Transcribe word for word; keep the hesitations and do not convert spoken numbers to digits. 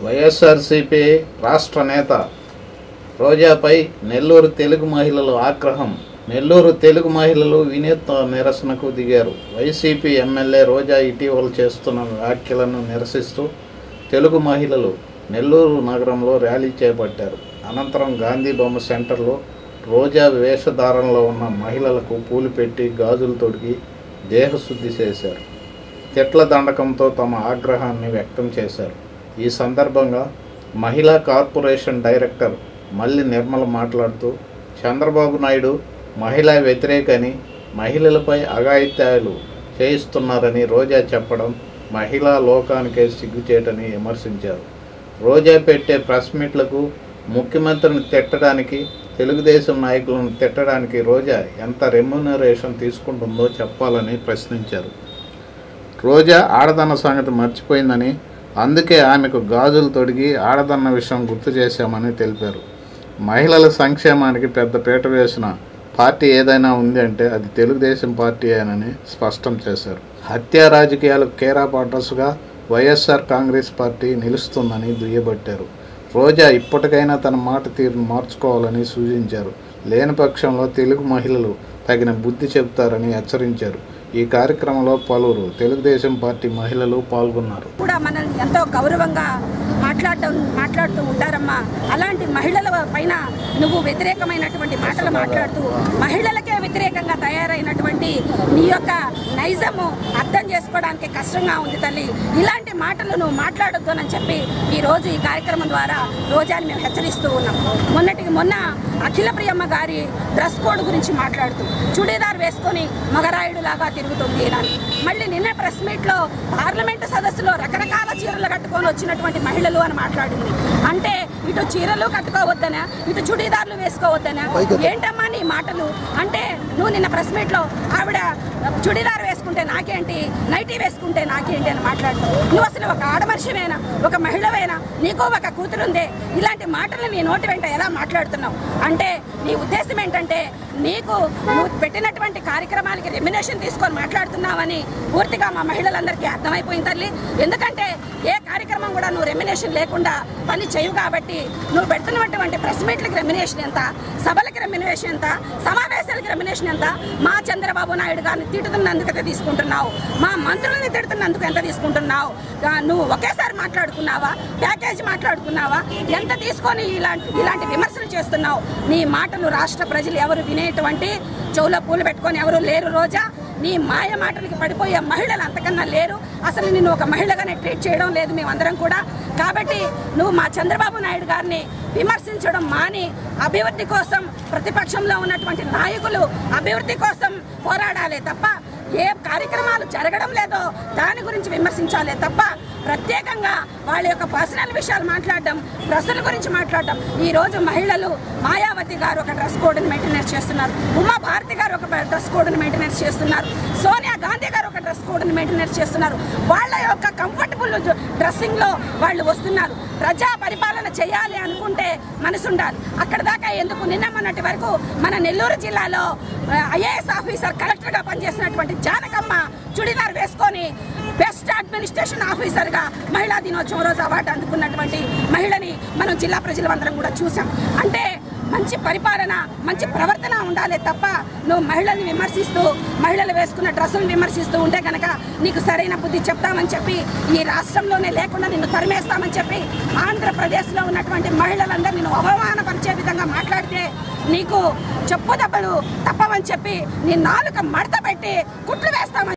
వైఎస్ఆర్సీపీ రాష్ట్ర నేత రోజాపై నెల్లూరు తెలుగు మహిళలు ఆగ్రహం. నెల్లూరు తెలుగు మహిళలు వినూత్న నిరసనకు దిగారు. వైసీపీ ఎమ్మెల్యే రోజా ఇటీవల చేస్తున్న వ్యాఖ్యలను నిరసిస్తూ తెలుగు మహిళలు నెల్లూరు నగరంలో ర్యాలీ చేపట్టారు. అనంతరం గాంధీ బొమ్మ సెంటర్లో రోజా వేషధారణలో ఉన్న మహిళలకు పూలు పెట్టి గాజులు తొడిగి దేహశుద్ధి చేశారు. తిట్ల దండకంతో తమ ఆగ్రహాన్ని వ్యక్తం చేశారు. ఈ సందర్భంగా మహిళా కార్పొరేషన్ డైరెక్టర్ మల్లి నిర్మల మాట్లాడుతూ చంద్రబాబు నాయుడు మహిళా వ్యతిరేకని, మహిళలపై అఘాయిత్యాలు చేయిస్తున్నారని రోజా చెప్పడం మహిళా లోకానికే సిగ్గుచేటని విమర్శించారు. రోజా పెట్టే ప్రెస్ మీట్లకు ముఖ్యమంత్రిని తిట్టడానికి, తెలుగుదేశం నాయకులను తిట్టడానికి రోజా ఎంత రెమ్యునరేషన్ తీసుకుంటుందో చెప్పాలని ప్రశ్నించారు. రోజా ఆడదన్న సంగతి మర్చిపోయిందని, అందుకే ఆమెకు గాజులు తొడిగి ఆడదన్న విషయం గుర్తు చేశామని తెలిపారు. మహిళల సంక్షేమానికి పెద్ద పీట వేసిన పార్టీ ఏదైనా ఉంది అంటే అది తెలుగుదేశం పార్టీయేనని స్పష్టం చేశారు. హత్యా రాజకీయాలకు కేరాఫ్ అడ్రస్గా వైఎస్ఆర్ కాంగ్రెస్ పార్టీ నిలుస్తుందని దుయ్యబట్టారు. రోజా ఇప్పటికైనా తన మాట తీరును మార్చుకోవాలని సూచించారు. లేని పక్షంలో తెలుగు మహిళలు తగిన బుద్ధి చెబుతారని హెచ్చరించారు. ఈ కార్యక్రమంలో పలువురు తెలుగుదేశం పార్టీ మహిళలు పాల్గొన్నారు. కూడా మనల్ని ఎంతో గౌరవంగా మాట్లాడటం మాట్లాడుతూ ఉంటారమ్మా. అలాంటి మహిళల పైన నువ్వు వ్యతిరేకమైనటువంటి మాటలు మాట్లాడుతూ మహిళలకే వ్యతిరేకంగా తయారైనటువంటి నీ యొక్క నైజము అర్థం చేసుకోవడానికి కష్టంగా ఉంది తల్లి. ఇలాంటి మాటలు నువ్వు మాట్లాడొద్దు అని చెప్పి ఈరోజు ఈ కార్యక్రమం ద్వారా రోజాని మేము హెచ్చరిస్తూ ఉన్నాం. మొన్నటికి మొన్న అఖిల ప్రియమ్మ గారి డ్రెస్ కోడ్ గురించి మాట్లాడుతూ చుడీదార్ వేసుకొని మగరాయుడు లాగా తిరుగుతుంది అని, మళ్ళీ నిన్న ప్రెస్ మీట్లో పార్లమెంటు సదస్సులో రకరకాల చీరలు కట్టుకొని వచ్చినటువంటి మహిళలు అని మాట్లాడింది. అంటే ఇటు చీరలు కట్టుకోవద్దనా, ఇటు చుడీదార్లు వేసుకోవద్దనా? ఏంటమ్మా నీ మాటలు? అంటే నువ్వు నిన్న ప్రెస్ మీట్లో ఆవిడ చుడీదార్ వేసుకుంటే నాకేంటి, నైటీ వేసుకుంటే నాకేంటి అని మాట్లాడుతావు. నువ్వు అసలు ఒక ఆడమనిషివేనా, ఒక మహిళవేనా? నీకు ఒక కూతురుందే. ఇలాంటి మాటలు నీ నోటి వెంట ఎలా మాట్లాడుతున్నావు? అంటే నీ ఉద్దేశం ఏంటంటే నీకు నువ్వు పెట్టినటువంటి కార్యక్రమాలకి రెమ్యునేషన్ తీసుకొని మాట్లాడుతున్నావని పూర్తిగా మా మహిళలందరికీ అర్థమైపోయింది తల్లి. ఎందుకంటే ఏ కార్యక్రమం కూడా నువ్వు రెమ్యునేషన్ లేకుండా పని చేయవు కాబట్టి నువ్వు పెడుతున్నటువంటి ప్రెస్ మీట్లకి రెమ్యునేషన్ ఎంత, సభలకి రెమ్యునేషన్ ఎంత, సమావేశాలకి రెమ్యునేషన్ ఎంత? మా చంద్రబాబు నాయుడు గారిని తిట్టుతున్నందుకు ఎంత తీసుకుంటున్నావు, మా మంత్రులని తిడుతున్నందుకు ఎంత తీసుకుంటున్నావు? నువ్వు ఒకేసారి మాట్లాడుకున్నావా, ప్యాకేజ్ మాట్లాడుకున్నావా? ఎంత తీసుకొని ఇలాంటి ఇలాంటి విమర్శలు చేస్తున్నావు? నీ మాటలు రాష్ట్ర ప్రజలు ఎవరు వినేటువంటి చెవులో పూలు పెట్టుకొని ఎవరు లేరు రోజా. నీ మాయ మాటలకి పడిపోయే మహిళలు అంతకన్నా లేరు. అసలు నిన్ను ఒక మహిళగానే ట్రీట్ చేయడం లేదు మేమందరం కూడా. కాబట్టి నువ్వు మా చంద్రబాబు నాయుడు గారిని విమర్శించడం మాని అభివృద్ధి కోసం, ప్రతిపక్షంలో ఉన్నటువంటి నాయకులు అభివృద్ధి కోసం పోరాడాలే తప్ప ఏ కార్యక్రమాలు జరగడం లేదో దాని గురించి విమర్శించాలే తప్ప ప్రత్యేకంగా వాళ్ళ యొక్క పర్సనల్ విషయాలు మాట్లాడడం, డ్రెస్సుల గురించి మాట్లాడడం. ఈరోజు మహిళలు మాయావతి గారు ఒక డ్రెస్ కోడ్ని మెయింటెనెన్స్ చేస్తున్నారు, ఉమా భారతి గారు ఒక డ్రెస్ కోడ్ని మెయింటెనెన్స్ చేస్తున్నారు, సోనియా గాంధీ గారు ఒక డ్రెస్ కోడ్ని మెయింటెనెన్స్ చేస్తున్నారు. వాళ్ళ యొక్క కంఫర్టబుల్ డ్రెస్సింగ్లో వాళ్ళు వస్తున్నారు. ప్రజా పరిపాలన చేయాలి అనుకుంటే మనసు ఉండాలి. అక్కడ దాకా ఎందుకు? నిన్న మొన్నటి వరకు మన నెల్లూరు జిల్లాలో ఐఏఎస్ ఆఫీసర్ కలెక్టర్గా పనిచేసినటువంటి జానకమ్మ చుడిదార్ వేసుకొని బెస్ట్ అడ్మినిస్ట్రేషన్ ఆఫీసర్గా మహిళా దినోత్సవం రోజు అవార్డు అందుకున్నటువంటి మహిళని మనం జిల్లా ప్రజలందరం కూడా చూసాం. అంటే మంచి పరిపాలన, మంచి ప్రవర్తన ఉండాలి తప్ప నువ్వు మహిళల్ని విమర్శిస్తూ, మహిళలు వేసుకున్న డ్రెస్సులను విమర్శిస్తూ ఉంటే కనుక నీకు సరైన బుద్ధి చెప్తామని చెప్పి, ఈ రాష్ట్రంలోనే లేకుండా నిన్ను తరిమేస్తామని చెప్పి ఆంధ్రప్రదేశ్లో ఉన్నటువంటి మహిళలందరూ నిన్ను అవమానపరిచే విధంగా మాట్లాడితే నీకు చెప్పు దెబ్బలు తప్పవని చెప్పి నీ నాలుక మడత పెట్టి కుట్లు వేస్తామని